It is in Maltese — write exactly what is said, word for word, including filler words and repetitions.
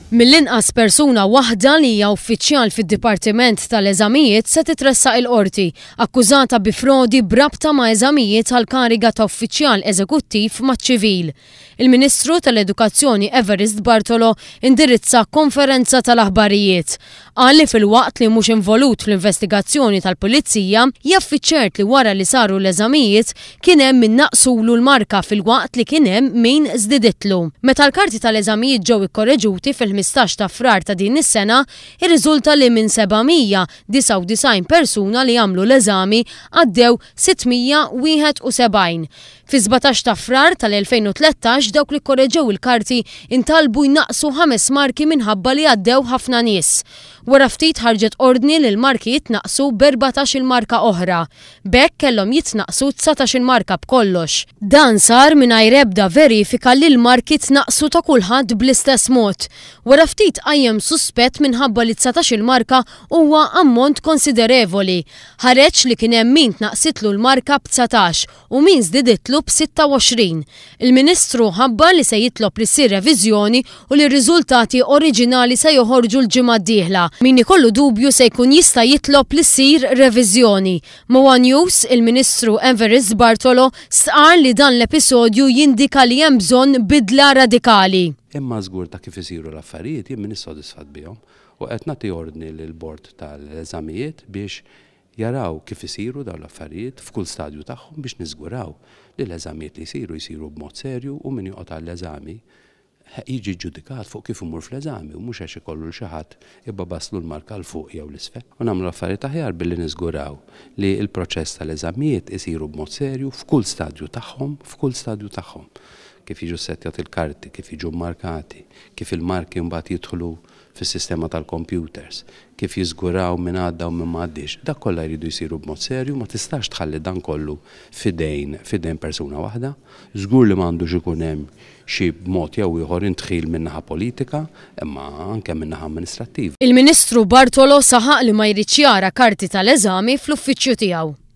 Mill-inqas persuna waħda li hija uffiċjal fid-Dipartiment tal-Eżamijiet se titressaq il-qorti, akkużata bi frodi brabta ma' eżamijiet għall-kariga ta' uffiċjal eżekuttiv maċ-ċivil. Il-Ministru tal-Edukazzjoni Evarist Bartolo indirizza konferenza tal-aħbarijiet. Qal li fil-waqt li mhux involut fl-investigazzjoni tal-Pulizija jaffiċċert li wara li saru l-eżamijiet kien hemm minn naqsulu l-marka fil-waqt li kien hemm minn żdidietlu. Meta l-karti tal-eżamijiet ġew ikkorreġuti fil-ħmistax ta' frar ta' din is-sena, irriżulta li minn sebgħmija disa' u disgħin persuna li għamlu l-eżami għaddew sittmija wieħed u sebgħin. Fi żbatax ta' frar tal-elfejn u tlettax dawk li korreġew il-karti intalbu jnaqsu ħames marki minħabba li għaddew ħafna nies. Wara ftit ħarġet ordni li l-marki jitnaqsu b'erbatax il-marka oħra. B'hekk kellhom jitnaqsu tsatax il-marka b'kollox. Dan sar mingħajr ebda verifika li l-marki tnaqsu ta' kulħadd bl-istess mod. Wara ftit qajjem suspett minħabba li tsatax il-marka huwa ammont konsiderevoli. Ħareġ li kien hemm min tnaqsitlu l-marka b'tsatax u min żdidietlu b'sitta u għoxrin. Il-Ministru ħabba li se jitlob li ssir reviżjoni u li r-riżultati oriġinali se joħorġu l-ġimgħa d-dieħla. Min ikollu dubju se jkun jista' jitlob li ssir reviżjoni. Mowa News, il-Ministru Evarist Bartolo stqar li dan l-episodju jindika li hemm bżonn bidla radikali. Imma żgur ta' kif isiru l-affarijiet jien m'iniex sodisfatt bihom u qed nagħti ordni lill-bord tal-eżamijiet biex jaraw kif isiru dawn l-affarijiet f'kull stadju tagħhom biex niżguraw li l-eżamijiet li jsiru jsiru b'mod serju u min joqgħod għall-eżami jiġi ġudikat fuq kif imur fl-eżami u mhux għax ikollu l xi ħadd ibba baslu l-marka l fuq jew l-isfel. U nagħmlu affarijiet aħjar billi niżguraw li l-proċess tal-eżamijiet isiru b'mod serju f'kull stadju tagħhom, f'kull stadju tagħhom. Kif jiġu settjat il-karti, kif jiġu markati, kif il-marki mbagħad jidħlu fis-sistema tal-computers, kif jiżguraw minn għadda u minn m'għaddix. Dak kollha jridu jsiru b'mod serju, ma tistax tħalli dan kollu fidejn fidejn persuna waħda. Żgur li m'għandux ikun hemm xi b'mod jew ieħor intħil min-naħa politika, imma anke min-naħa amministrattiva. Il-Ministru Bartolo saħaq li ma jridx jara karti tal-eżami fl-uffiċċju tiegħu.